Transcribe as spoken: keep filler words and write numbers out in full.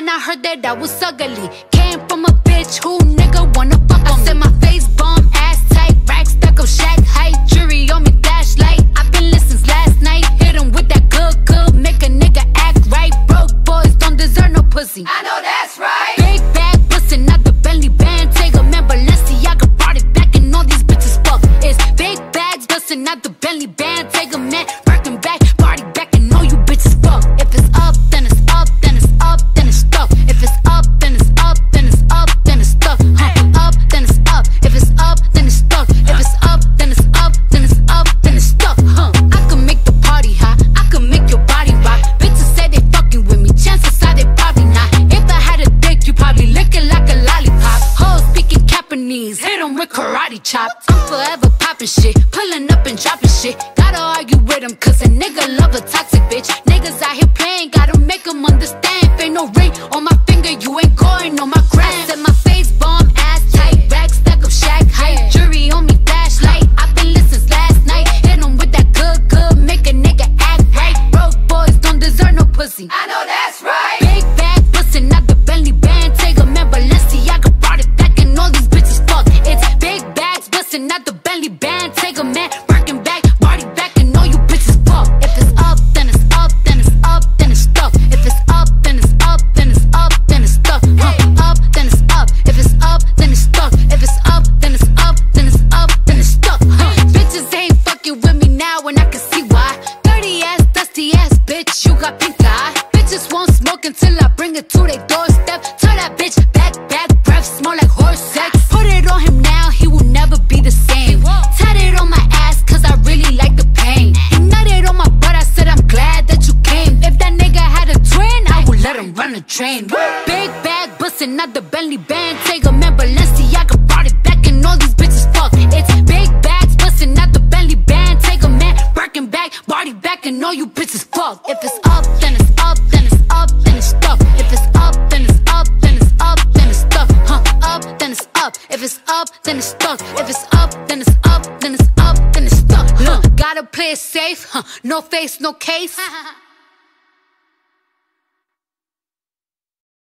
I heard that I was ugly. Came from a bitch who nigga wanna fuck on me. I said my face bomb, ass tight, rack stack of shack height, jury on me flashlight. I've been listening since last night. Hit him with that good, good, make a nigga act right. Broke boys don't deserve no pussy. I know that's right. Big bag bustin' out the Bentley band. Take a man, Balenciaga brought it back and all these bitches fuck. It's big bags bustin' out the Bentley band. Take a man, working back, party back and all you bitches fuck. If it's up, then it's up, then it's up, then it's stuck. If it's up, then it's up, then it's up, then it's stuck. Huh? Up, then it's up. If it's up, then it's stuck. If it's up, then it's up, then it's up, then it's stuck. Huh? I can make the party hot. I can make your body rock. Bitches say they fucking with me. Chances are they probably not. If I had a dick, you probably lick it like a lollipop. Hoes speaking Japanese, hit 'em with karate chops. I'm forever popping shit, pulling up and dropping shit. Gotta argue with 'em cause a nigga love a toxic bitch. Niggas out here playing, gotta make 'em understand. If ain't no ring on my finger, you ain't going on my gram. I said my face bomb, ass tight, rack stack of shack height, jury on me flashlight. I've been listening since last night. Hit 'em with that good, good, make a nigga act right. Broke boys don't deserve no pussy. I know that's right. Big bag bustin' out the Bentley band. Take a man, Balenciaga brought it back and all these bitches fuck. It's big bags bustin' out the Bentley band. Take a man, working back, party back and all you bitches fuck. If it's up, then it's up, then it's up, then it's stuck. If it's up, then it's up, then it's up, then it's stuck. Huh? Up, then it's up. If it's up, then it's stuck. If it's up, then it's up, then it's up, then it's stuck. Huh? Bitches ain't fucking with me now and I can see why. Dirty ass, dusty ass bitch, you got pink eye. Bitches won't smoke until I bring it to their doorstep. Tell that bitch back, back, breath smell like horse sex. Put it on him now, he will never be the same. Tatted on my ass cause I really like the pain. He nutted on my butt, I said I'm glad that you came. If that nigga had a twin, I would let him run a train. Big bag bustin' out the Bentley band. Take a man, Balenciaga brought it back and all these bitches fuck. It's big bags bustin' out the Bentley band. Take a man, working back, party back and all you bitches fuck. If it's up, then it's up, then it's up, then it's stuck. If it's up, then it's up, then it's up, then it's stuck. Huh? Up, then it's up. If it's up, then it's stuck. If it's up, then it's up, then it's up, then it's stuck. Huh? Gotta play it safe, huh? No face, no case.